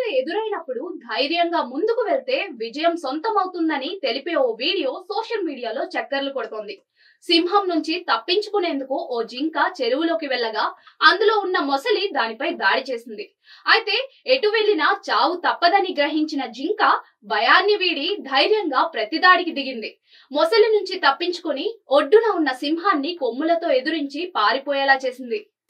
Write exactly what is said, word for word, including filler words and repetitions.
ఎదురైనప్పుడు ధైర్యంగా ముందుకు వెళ్తే విజయం సొంతమవుతుందని తెలిపే ఓ వీడియో సోషల్ మీడియాలో చక్కర్లు కొడుతోంది. సింహం నుంచి తప్పించుకునేందుకు ఓ జింక చెరువులోకి వెళ్ళగా అందులో ఉన్న మొసలి దానిపై దాడి చేసింది. అయితే ఎటు వెళ్లినా చావు తప్పదని గ్రహించిన జింక భయాన్ని వీడి ధైర్యంగా ప్రతిదాడికి దిగింది. మొసలి నుంచి తప్పించుకుని ఒడ్డున ఉన్న సింహాన్ని కొమ్ములతో ఎదురించి పారిపోయేలా చేసింది.